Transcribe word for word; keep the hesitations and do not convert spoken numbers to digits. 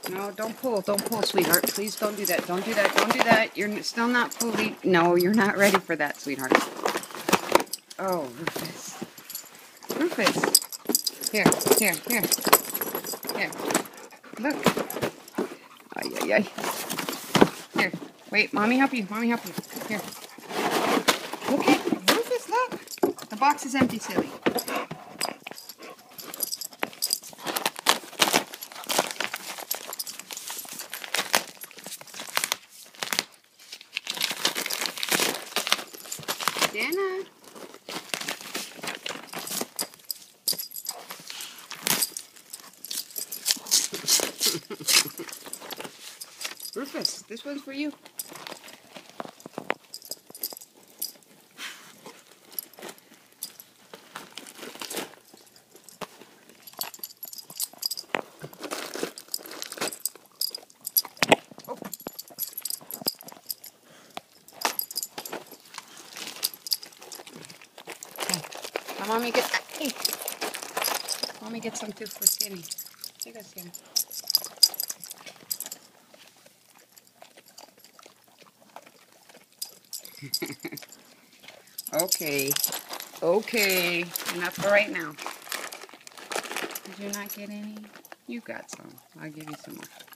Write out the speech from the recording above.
No, don't pull. Don't pull, sweetheart. Please don't do that. Don't do that. Don't do that. You're still not fully... No, you're not ready for that, sweetheart. Oh, Rufus. Rufus. Here, here, here. Here. Look. Ay, ay, ay. Here. Wait, Mommy help you. Mommy help you. Here. Okay. Rufus, look. The box is empty, silly. Dana. Rufus, this one's for you. Oh. Now, Mommy get that. Hey. Mommy get some too for Sammy. Here you go, Sammy. Okay. Okay. Enough for right now. Did you not get any? You got some. I'll give you some more.